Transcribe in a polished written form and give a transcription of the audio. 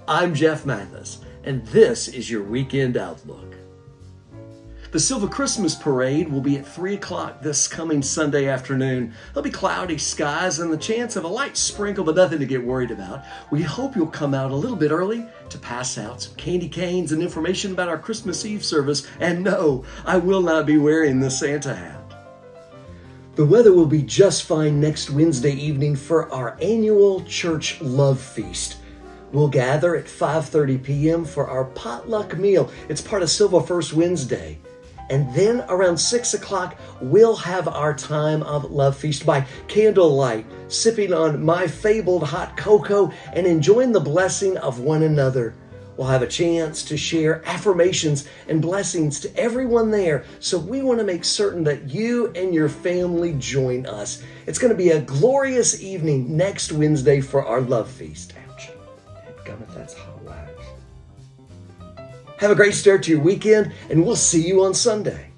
I'm Jeff Mathis, and this is your Weekend Outlook. The Silver Christmas Parade will be at 3 o'clock this coming Sunday afternoon. There'll be cloudy skies and the chance of a light sprinkle, but nothing to get worried about. We hope you'll come out a little bit early to pass out some candy canes and information about our Christmas Eve service. And no, I will not be wearing the Santa hat. The weather will be just fine next Wednesday evening for our annual church love feast. We'll gather at 5:30 p.m. for our potluck meal. It's part of Silver First Wednesday. And then around 6 o'clock, we'll have our time of love feast by candlelight, sipping on my fabled hot cocoa and enjoying the blessing of one another. We'll have a chance to share affirmations and blessings to everyone there. So we want to make certain that you and your family join us. It's going to be a glorious evening next Wednesday for our love feast. Ouch. Dadgummit, that's hot wax. Have a great start to your weekend, and we'll see you on Sunday.